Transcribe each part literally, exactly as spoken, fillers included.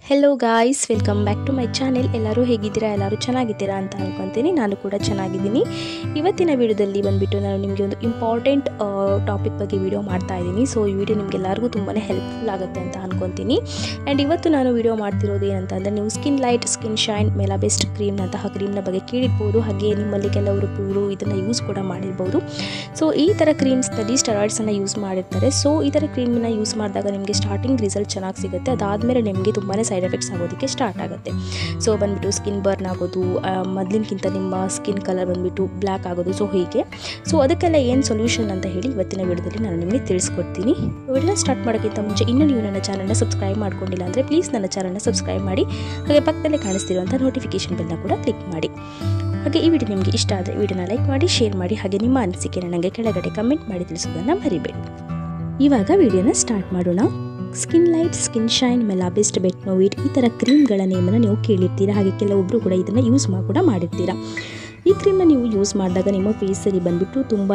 Hello guys, welcome back to my channel. ಎಲ್ಲರೂ ಹೇಗಿದ್ದೀರಾ? ಎಲ್ಲರೂ ಚೆನ್ನಾಗಿದ್ದೀರಾ ಅಂತ ಅನ್ಕೊತೀನಿ. ನಾನು ಕೂಡ ಚೆನ್ನಾಗಿದ್ದೀನಿ. ಇವತ್ತಿನ ವಿಡಿಯೋದಲ್ಲಿ ಬಂದುಬಿಟ್ಟು ನಾನು ನಿಮಗೆ ಒಂದು ಇಂಪಾರ್ಟೆಂಟ್ ಟಾಪಿಕ್ ಬಗ್ಗೆ ವಿಡಿಯೋ ಮಾಡ್ತಾ ಇದ್ದೀನಿ. ಸೊ ಈ ವಿಡಿಯೋ ನಿಮಗೆಲ್ಲರಿಗೂ ತುಂಬಾ ಹೆಲ್ಪ್ಫುಲ್ ಆಗುತ್ತೆ ಅಂತ ಅನ್ಕೊತೀನಿ. ಆ್ಯಂಡ್ ಇವತ್ತು ನಾನು ವಿಡಿಯೋ ಮಾಡ್ತಿರೋದು ಏನಂತಂದರೆ, ನೀವು ಸ್ಕಿನ್ ಲೈಟ್, ಸ್ಕಿನ್ ಶೈನ್, ಮೆಲಾ ಬೆಸ್ಟ್ ಕ್ರೀಮ್ನಂತಹ ಕ್ರೀಮ್ನ ಬಗ್ಗೆ ಕೇಳಿರ್ಬೋದು. ಹಾಗೆ ನಿಮ್ಮಲ್ಲಿ ಕೆಲವರು ಪೂರು ಇದನ್ನು ಯೂಸ್ ಕೂಡ ಮಾಡಿರ್ಬೋದು. ಸೊ ಈ ಥರ ಕ್ರೀಮ್ಸ್ನಲ್ಲಿ ಸ್ಟೆರಾಯ್ಡ್ಸನ್ನು ಯೂಸ್ ಮಾಡಿರ್ತಾರೆ. ಸೊ ಈ ಥರ ಕ್ರೀಮನ್ನ ಯೂಸ್ ಮಾಡಿದಾಗ ನಿಮಗೆ ಸ್ಟಾರ್ಟಿಂಗ್ ರಿಸಲ್ಟ್ ಚೆನ್ನಾಗಿ ಸಿಗುತ್ತೆ. ಅದಾದಮೇಲೆ ನಿಮಗೆ ತುಂಬಾ ಸೈಡ್ ಎಫೆಕ್ಟ್ಸ್ ಆಗೋದಕ್ಕೆ ಸ್ಟಾರ್ಟ್ ಆಗುತ್ತೆ. ಸೊ ಬಂದುಬಿಟ್ಟು ಸ್ಕಿನ್ ಬರ್ನ್ ಆಗೋದು, ಮೊದಲಿನಕ್ಕಿಂತ ನಿಮ್ಮ ಸ್ಕಿನ್ ಕಲರ್ ಬಂದುಬಿಟ್ಟು ಬ್ಲ್ಯಾಕ್ ಆಗೋದು. ಸೊ ಹೀಗೆ ಸೊ ಅದಕ್ಕೆಲ್ಲ ಏನು ಸೊಲ್ಯೂಷನ್ ಅಂತ ಹೇಳಿ ಇವತ್ತಿನ ವಿಡಿಯೋದಲ್ಲಿ ನಾನು ನಿಮಗೆ ತಿಳಿಸ್ಕೊಡ್ತೀನಿ. ವಿಡಿಯೋನ ಸ್ಟಾರ್ಟ್ ಮಾಡೋಕ್ಕಿಂತ ಮುಂಚೆ ಇನ್ನೂ ನೀವು ನನ್ನ ಚಾನಲ್ನ ಸಬ್ಸ್ಕ್ರೈಬ್ ಮಾಡ್ಕೊಂಡಿಲ್ಲ ಅಂದರೆ ಪ್ಲೀಸ್ ನನ್ನ ಚಾನಲ್ನ ಸಬ್ಸ್ಕ್ರೈಬ್ ಮಾಡಿ. ಹಾಗೆ ಪಕ್ಕದಲ್ಲೇ ಕಾಣಿಸ್ತಿರುವಂಥ ನೋಟಿಫಿಕೇಶನ್ ಬೆಲ್ನ ಕೂಡ ಕ್ಲಿಕ್ ಮಾಡಿ. ಹಾಗೆ ಈ ವಿಡಿಯೋ ನಿಮಗೆ ಇಷ್ಟ ಆದರೆ ವಿಡಿಯೋನ ಲೈಕ್ ಮಾಡಿ, ಶೇರ್ ಮಾಡಿ. ಹಾಗೆ ನಿಮ್ಮ ಅನಿಸಿಕೆನ ನನಗೆ ಕೆಳಗಡೆ ಕಮೆಂಟ್ ಮಾಡಿ ತಿಳಿಸೋದನ್ನು ಮರಿಬೇಡಿ. ಇವಾಗ ವಿಡಿಯೋನ ಸ್ಟಾರ್ಟ್ ಮಾಡೋಣ. ಸ್ಕಿನ್ ಲೈಟ್, ಸ್ಕಿನ್ ಶೈನ್, ಮೆಲಾ ಬೆಸ್ಟ್, ಬೆಟ್ನೋವಿಟ್ ಈ ಥರ ಕ್ರೀಮ್ಗಳ ನೇಮನ್ನು ನೀವು ಕೇಳಿರ್ತೀರಾ. ಹಾಗೆ ಕೆಲವೊಬ್ಬರು ಕೂಡ ಇದನ್ನು ಯೂಸ್ ಮಾಡಿ ಕೂಡ ಮಾಡಿರ್ತೀರಾ. ಈ ಕ್ರೀಮ್ನ ನೀವು ಯೂಸ್ ಮಾಡಿದಾಗ ನಿಮ್ಮ ಫೇಸಲ್ಲಿ ಬಂದುಬಿಟ್ಟು ತುಂಬಾ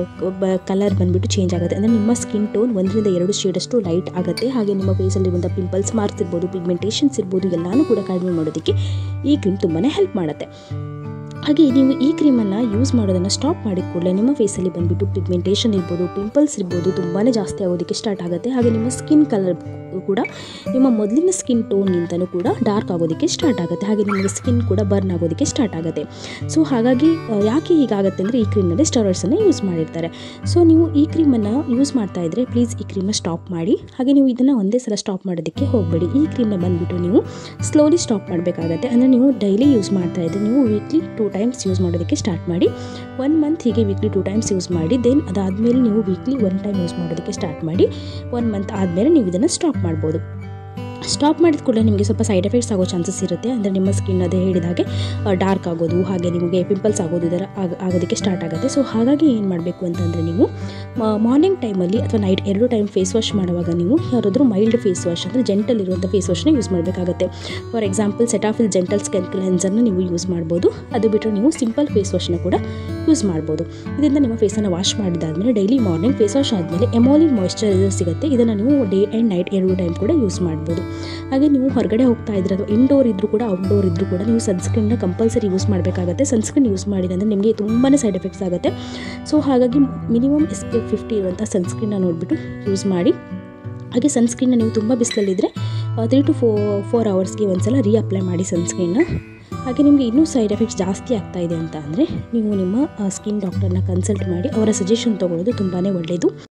ಕಲರ್ ಬಂದುಬಿಟ್ಟು ಚೇಂಜ್ ಆಗುತ್ತೆ. ಅಂದರೆ ನಿಮ್ಮ ಸ್ಕಿನ್ ಟೋನ್ ಒಂದರಿಂದ ಎರಡು ಶೇಡಷ್ಟು ಲೈಟ್ ಆಗುತ್ತೆ. ಹಾಗೆ ನಿಮ್ಮ ಫೇಸಲ್ಲಿರುವಂಥ ಪಿಂಪಲ್ಸ್ ಮಾರ್ಕ್ಸ್ ಇರ್ಬೋದು, ಪಿಗ್ಮೆಂಟೇಷನ್ಸ್ ಇರ್ಬೋದು, ಎಲ್ಲನೂ ಕೂಡ ಕಡಿಮೆ ಮಾಡೋದಕ್ಕೆ ಈ ಕ್ರೀಮ್ ತುಂಬಾ ಹೆಲ್ಪ್ ಮಾಡುತ್ತೆ. ಹಾಗೆ ನೀವು ಈ ಕ್ರೀಮನ್ನು ಯೂಸ್ ಮಾಡೋದನ್ನು ಸ್ಟಾಪ್ ಮಾಡಿದ ಕೂಡಲೇ ನಿಮ್ಮ ಫೇಸಲ್ಲಿ ಬಂದುಬಿಟ್ಟು ಪಿಗ್ಮೆಂಟೇಷನ್ ಇರ್ಬೋದು, ಪಿಂಪಲ್ಸ್ ಇರ್ಬೋದು ತುಂಬಾ ಜಾಸ್ತಿ ಆಗೋದಕ್ಕೆ ಸ್ಟಾರ್ಟ್ ಆಗುತ್ತೆ. ಹಾಗೆ ನಿಮ್ಮ ಸ್ಕಿನ್ ಕಲರ್ ಕೂಡ ನಿಮ್ಮ ಮೊದಲಿನ ಸ್ಕಿನ್ ಟೋನ್ಗಿಂತಲೂ ಕೂಡ ಡಾರ್ಕ್ ಆಗೋದಕ್ಕೆ ಸ್ಟಾರ್ಟ್ ಆಗುತ್ತೆ. ಹಾಗೆ ನಿಮಗೆ ಸ್ಕಿನ್ ಕೂಡ ಬರ್ನ್ ಆಗೋದಕ್ಕೆ ಸ್ಟಾರ್ಟ್ ಆಗುತ್ತೆ. ಸೊ ಹಾಗಾಗಿ ಯಾಕೆ ಹೀಗಾಗುತ್ತೆ ಅಂದರೆ, ಈ ಕ್ರೀಮ್ನಲ್ಲಿ ಸ್ಟೆರಾಯ್ಡ್ಸನ್ನು ಯೂಸ್ ಮಾಡಿರ್ತಾರೆ. ಸೊ ನೀವು ಈ ಕ್ರೀಮನ್ನು ಯೂಸ್ ಮಾಡ್ತಾ ಇದ್ದರೆ ಪ್ಲೀಸ್ ಈ ಕ್ರೀಮ್ನ ಸ್ಟಾಪ್ ಮಾಡಿ. ಹಾಗೆ ನೀವು ಇದನ್ನು ಒಂದೇ ಸಲ ಸ್ಟಾಪ್ ಮಾಡೋದಕ್ಕೆ ಹೋಗಬೇಡಿ. ಈ ಕ್ರೀಮ್ನ ಬಂದುಬಿಟ್ಟು ನೀವು ಸ್ಲೋಲಿ ಸ್ಟಾಪ್ ಮಾಡಬೇಕಾಗತ್ತೆ. ಅಂದರೆ ನೀವು ಡೈಲಿ ಯೂಸ್ ಮಾಡ್ತಾ ಇದ್ದರೆ ನೀವು ವೀಕ್ಲಿ ಟೂ ಟೈಮ್ಸ್ ಯೂಸ್ ಮಾಡೋದಕ್ಕೆ ಸ್ಟಾರ್ಟ್ ಮಾಡಿ. ಒನ್ ಮಂತ್ ಹೀಗೆ ವೀಕ್ಲಿ ಟೂ ಟೈಮ್ಸ್ ಯೂಸ್ ಮಾಡಿ. ದೆನ್ ಅದಾದಮೇಲೆ ನೀವು ವೀಕ್ಲಿ ಒನ್ ಟೈಮ್ ಯೂಸ್ ಮಾಡೋದಕ್ಕೆ ಸ್ಟಾರ್ಟ್ ಮಾಡಿ. ಒನ್ ಮಂತ್ ಆದಮೇಲೆ ನೀವು ಇದನ್ನು ಸ್ಟಾಪ್ ಮಾಡ್ಬೋದು. ಸ್ಟಾಪ್ ಮಾಡಿದ ಕೂಡಲೇ ನಿಮಗೆ ಸ್ವಲ್ಪ ಸೈಡ್ ಎಫೆಕ್ಟ್ಸ್ ಆಗೋ ಚಾನ್ಸಸ್ ಇರುತ್ತೆ. ಅಂದರೆ ನಿಮ್ಮ ಸ್ಕಿನ್ ಅದೇ ಹೇಳಿದ ಹಾಗೆ ಡಾರ್ಕ್ ಆಗೋದು, ಹಾಗೆ ನಿಮಗೆ ಪಿಂಪಲ್ಸ್ ಆಗೋದು ಇದರ ಆಗ ಆಗೋದಕ್ಕೆ ಸ್ಟಾರ್ಟ್ ಆಗುತ್ತೆ. ಸೊ ಹಾಗಾಗಿ ಏನು ಮಾಡಬೇಕು ಅಂತಂದರೆ, ನೀವು ಮಾರ್ನಿಂಗ್ ಟೈಮಲ್ಲಿ ಅಥವಾ ನೈಟ್ ಎರಡು ಟೈಮ್ ಫೇಸ್ ವಾಶ್ ಮಾಡುವಾಗ ನೀವು ಯಾರಾದರೂ ಮೈಲ್ಡ್ ಫೇಸ್ ವಾಶ್ ಅಂದರೆ ಜೆಂಟಲ್ ಇರುವಂಥ ಫೇಸ್ ವಾಶ್ನ ಯೂಸ್ ಮಾಡಬೇಕಾಗುತ್ತೆ. For example Cetaphil gentle skin ಕ್ಲೆನ್ಸರ್ನ ನೀವು ಯೂಸ್ ಮಾಡ್ಬೋದು. ಅದು ಬಿಟ್ಟರೆ ನೀವು ಸಿಂಪಲ್ ಫೇಸ್ ವಾಶ್ನ ಕೂಡ ಯೂಸ್ ಮಾಡ್ಬೋದು. ಇದರಿಂದ ನಿಮ್ಮ ಫೇಸನ್ನು ವಾಶ್ ಮಾಡಿದಾದಮೇಲೆ ಡೈಲಿ ಮಾರ್ನಿಂಗ್ ಫೇಸ್ ವಾಶ್ ಆದಮೇಲೆ ಎಮೋಲಿನ್ ಮಾಯಿಶ್ಚರೈಸರ್ ಸಿಗುತ್ತೆ. ಇದನ್ನು ನೀವು ಡೇ ಆ್ಯಂಡ್ ನೈಟ್ ಎರಡು ಟೈಮ್ ಕೂಡ ಯೂಸ್ ಮಾಡ್ಬೋದು. ಹಾಗೆ ನೀವು ಹೊರಗಡೆ ಹೋಗ್ತಾ ಇದ್ರೆ ಅಥವಾ ಇಂಡೋರ್ ಇದ್ದರೂ ಕೂಡ ಔಟ್ಡೋರ್ ಇದ್ದರೂ ಕೂಡ ನೀವು ಸನ್ಸ್ಕ್ರೀನ್ನ ಕಂಪಲ್ಸರಿ ಯೂಸ್ ಮಾಡಬೇಕಾಗುತ್ತೆ. ಸನ್ಸ್ಕ್ರೀನ್ ಯೂಸ್ ಮಾಡಿದೆ ಅಂದರೆ ನಿಮಗೆ ತುಂಬಾ ಸೈಡ್ ಎಫೆಕ್ಟ್ಸ್ ಆಗುತ್ತೆ. ಸೊ ಹಾಗಾಗಿ minimum S P F fifty ಇರುವಂಥ ಸನ್ಸ್ಕ್ರೀನ್ನ ನೋಡಿಬಿಟ್ಟು ಯೂಸ್ ಮಾಡಿ. ಹಾಗೆ ಸನ್ಸ್ಕ್ರೀನ್ನ ನೀವು ತುಂಬ ಬಿಸಿಲಲ್ಲಿದ್ದರೆ ತ್ರೀ ಟು ಫೋ ಫೋರ್ ಅವರ್ಸ್ಗೆ ಒಂದು ಸಲ ರೀಅಪ್ಲೈ ಮಾಡಿ ಸನ್ಸ್ಕ್ರೀನ್ನ. ಹಾಗೆ ನಿಮಗೆ ಇನ್ನೂ ಸೈಡ್ ಎಫೆಕ್ಟ್ಸ್ ಜಾಸ್ತಿ ಆಗ್ತಾ ಇದೆ ಅಂತ ಅಂದರೆ ನೀವು ನಿಮ್ಮ ಸ್ಕಿನ್ ಡಾಕ್ಟರ್ನ ಕನ್ಸಲ್ಟ್ ಮಾಡಿ ಅವರ ಸಜೆಷನ್ ತೊಗೊಳ್ಳೋದು ತುಂಬಾ ಒಳ್ಳೆಯದು.